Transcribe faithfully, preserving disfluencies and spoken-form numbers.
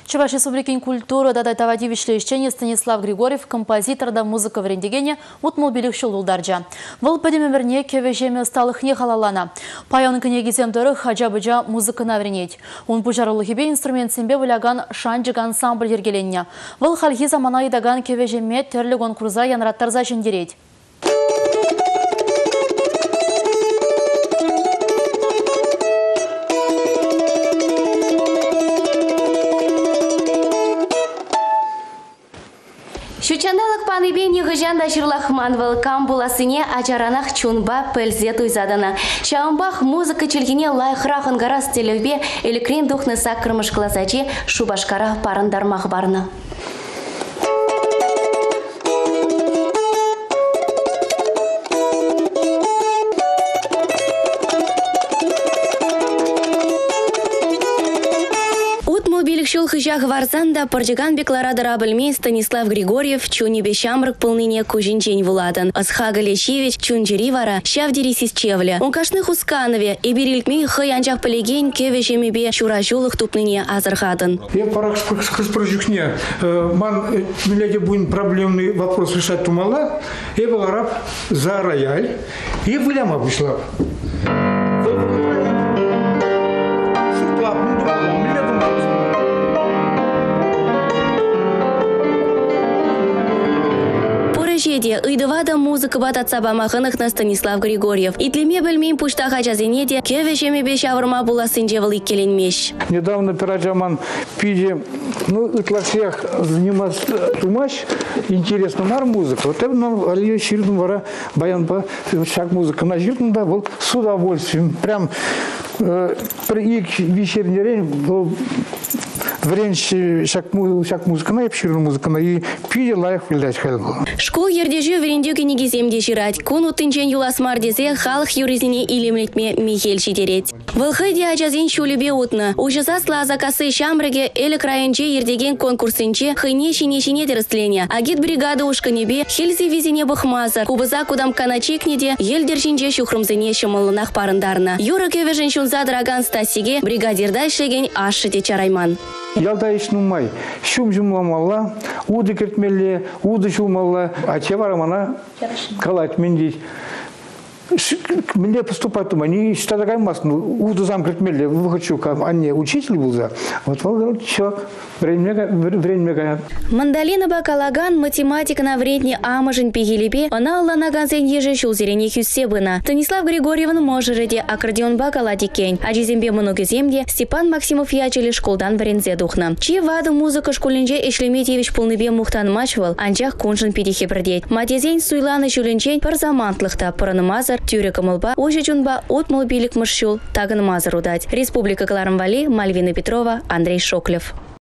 Чуваш Республикин культура да тавадивишле ищение Станислав Григорьев, композитор да музыка в рендегене, утмолбилих шулулдарджа. Вол подемемерне кевежеме сталых не халалана. Паян книги земдоры хаджабыджа музыка навренеть. Он пужарулы хибе инструмент сембе выляган шанджик ансамбль ергелення. Вол хальхи замана идаган кевежеме терлигон круза янраттарза жендереть. Шучандалык паныбе гыжанда шырлахман вылкам буласыне ачаранах чунба пэлзе туйзадана. Чаумбах музыка чилгине лайхрахын гарас телевбе элекрен духны саккырмыш класачи шубашкара парындармах барны. Шул хыжах варзанда парджиган бекларада рабыльме Станислав Григорьев чунебе шамрык полныне кужинчень вуладан. Асхага Лещевич чунджери вара шавдери сисчевля. Он кашных усканове и берилькме хыянчах полегень кевешемебе чуражулых тупныне азархадан. Я пора спросюхне. Ман миляде будет проблемный вопрос решать тумала. Я был раб за рояль. И выляма вышла. Ыйдывада музыка бататса бамахыных на Станислав Григорьев. И тлеме бельмин пушта хачазенеде кевешеме бешаврма була синджевал и келенмеш. Недавно пираджаман пиде, ну, итласех заниматься тумаш, интересно, нар музыка. Вот это нам Алия Ширдун вара баян по шаг музыка на Ширдун да был с удовольствием. Прям э, при вечерний день был время шаг музыка на Ширдун музыка на и пиде лайх вилять хайлбу. Школ ердежу верендюки негиземде жирать. Куну тынчен юласмар десе халх юризине илемлетме Михель шитереть. Вылхыде ачазин шулебе утна. Ужаса слаза касы шамрыге эле краенче ердеген конкурсенче хыне шине-шине терестления. Агит бригада ушканебе хельзи визине бахмазар. Кубыза кудам каначекнеде елдержинче шухрымзене шымылынах парындарна. Юры кевежен шунза драган стасиге бригадирдай шеген ашыте чарайман. Ялда ишнумай, шум жумламалла, уды кертмелле, уды жумалла, а че варамана калать мендить. Мне поступать туман, не считаю такая масса, ну, уду зам кертмелле, выхочу, а не учитель был за. Вот вот все, время время. Мандалина бакалаган, математика на вредне амажин пигилипе, она аллана ганзен еже шулзерене хюссебына. Станислав Григорьевна можереде аккордеон бакаладикень, а жизембе многоземде Степан Максимов ячели школдан варензе духна. Чи ваду музыка школинже Эшлеметьевич полныбе мухтан мачвал, анчах коншин пидихе прдеть. Матезень суйланы шулинчень парзамантлыхта, паранымазар, тюрека молба, ожичунба, отмолбилик мышшул, таган мазар удать. Республика Кларамвали, Мальвина Петрова, Андрей Шоклев.